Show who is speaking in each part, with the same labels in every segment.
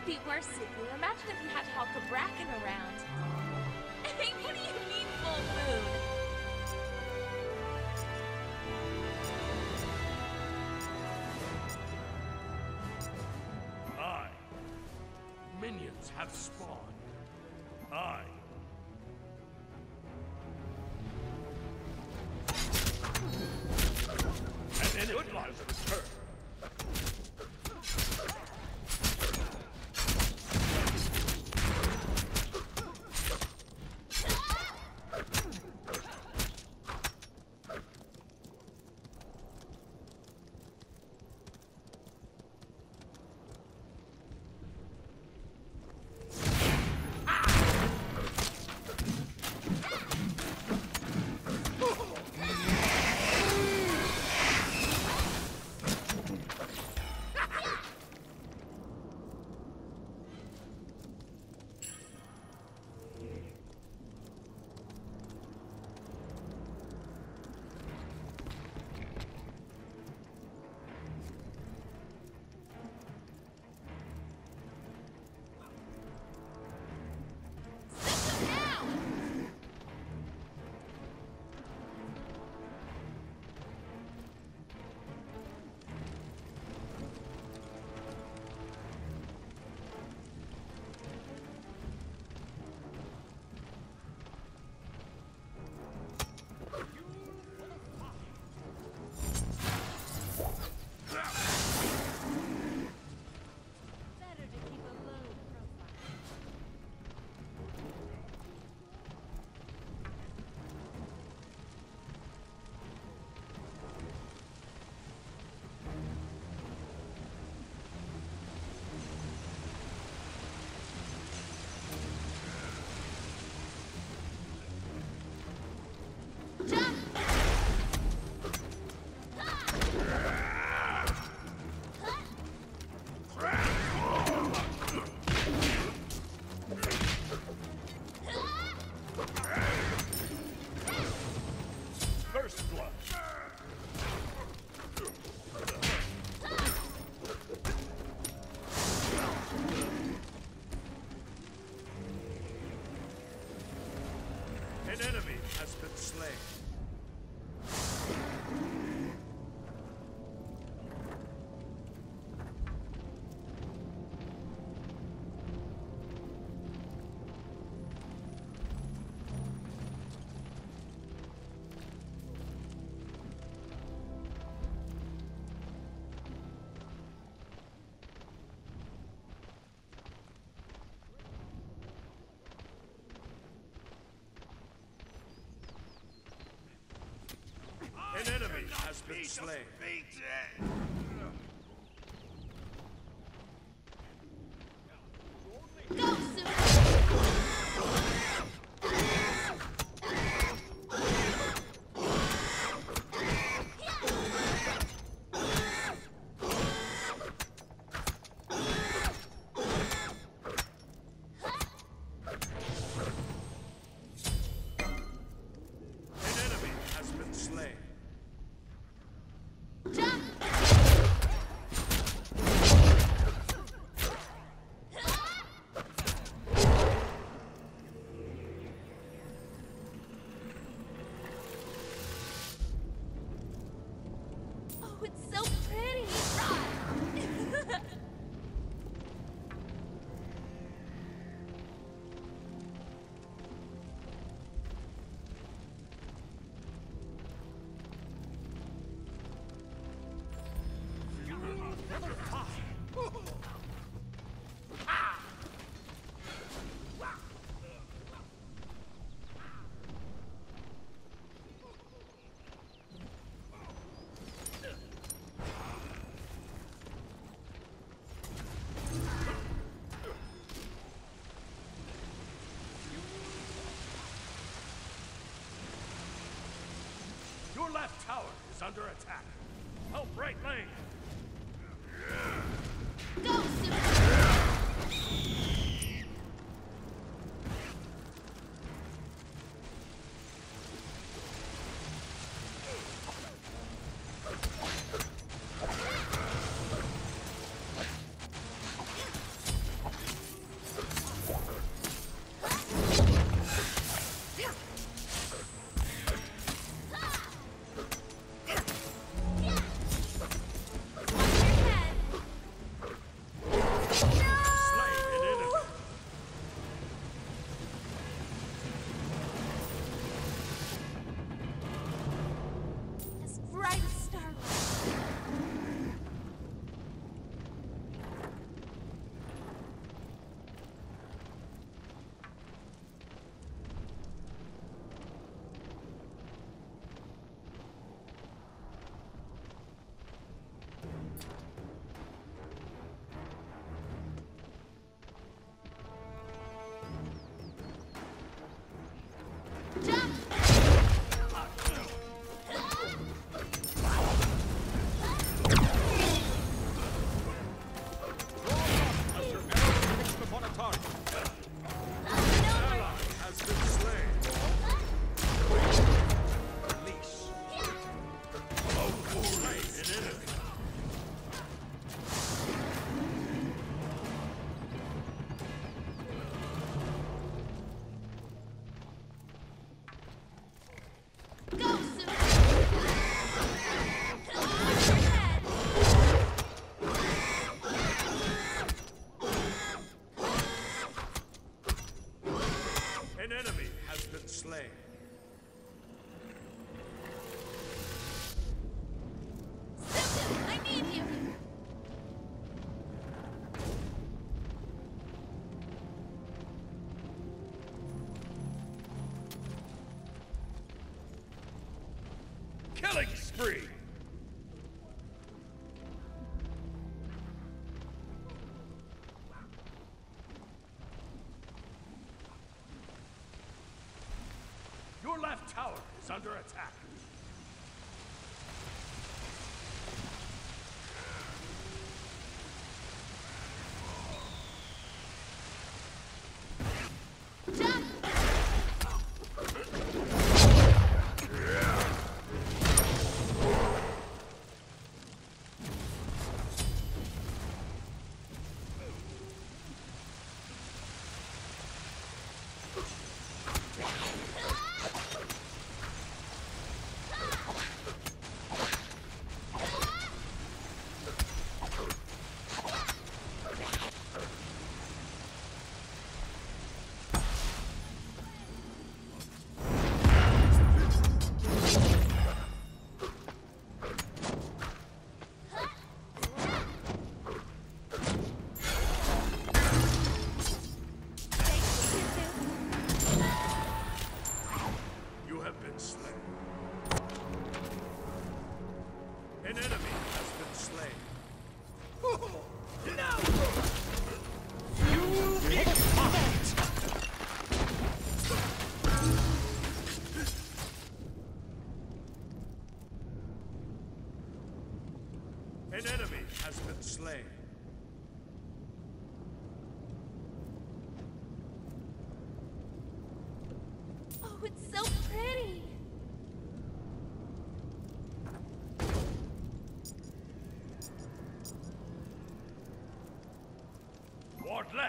Speaker 1: be worse, Sugu. Imagine if you had to haul Bracken around. Hey, what do you mean full moon?
Speaker 2: Minions have spawned. An enemy has returned. First blood. An enemy has been slain. An enemy has been slain.
Speaker 1: Go,
Speaker 2: An enemy has been slain.
Speaker 1: Oh, it's so pretty.
Speaker 2: Your left tower is under attack. Help right lane.
Speaker 1: Go, Super.
Speaker 2: An enemy has been slain.
Speaker 1: Silton, I need you.
Speaker 2: Killing spree! Your left tower is under attack. An enemy has been slain. No! You big fight! An enemy has been slain.
Speaker 1: Oh, it's so pretty.
Speaker 2: Ward left.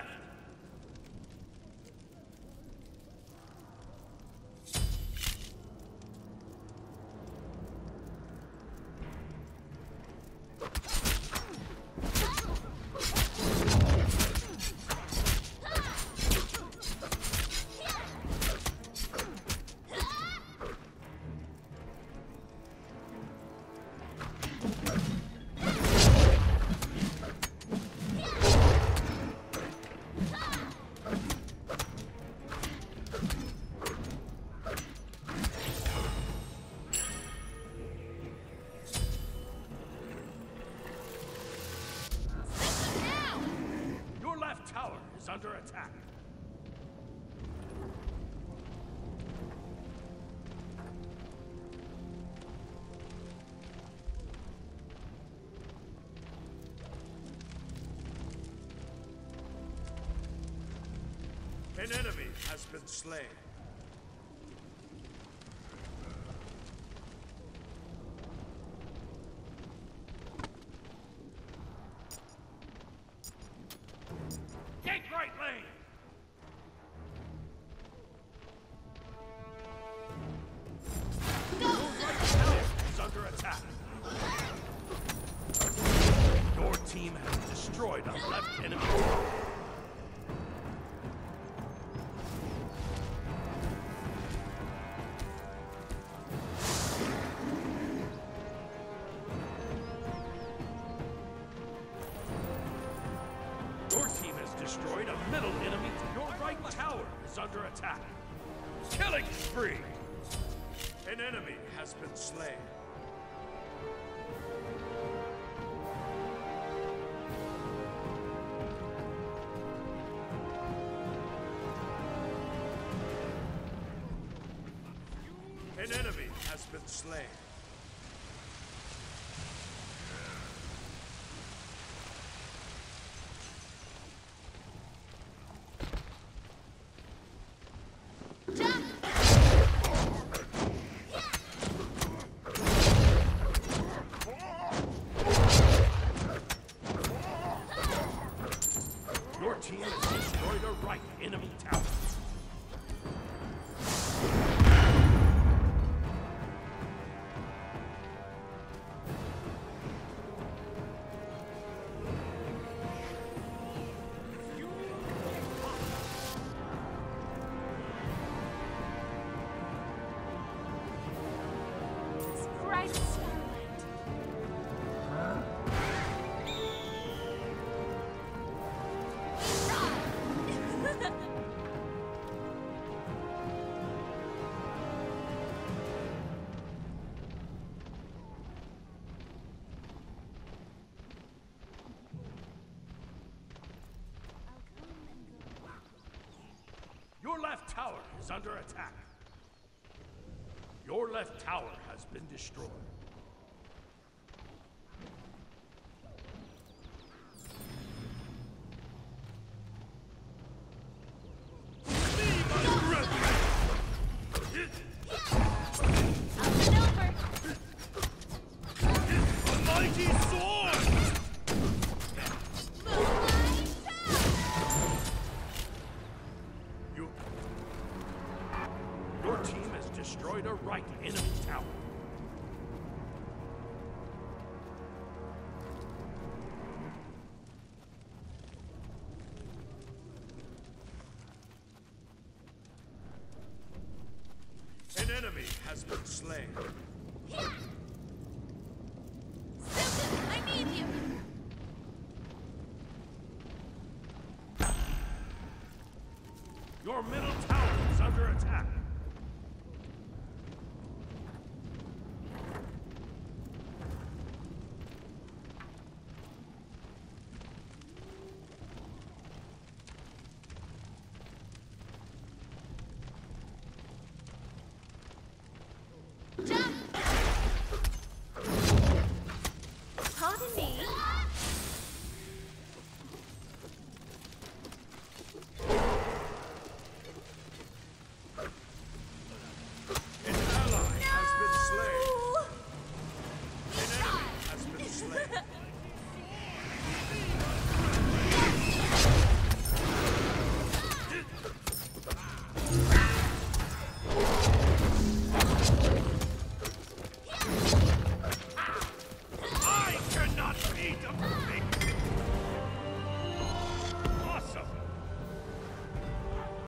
Speaker 2: Tower is under attack. An enemy has been slain. Take right lane! Your right tower is under attack. Your team has destroyed a left enemy tower. Your team has destroyed a middle enemy. Your right tower is under attack. Killing spree! An enemy has been slain. An enemy has been slain. Your team has destroyed a right enemy tower. left tower is under attack. Your left tower has been destroyed. Your team has destroyed a right enemy tower. An enemy has been slain.
Speaker 1: Susan, I need you.
Speaker 2: Your middle tower is under attack.
Speaker 1: Jump! Pardon me.
Speaker 2: An ally has been slain. An enemy has been slain.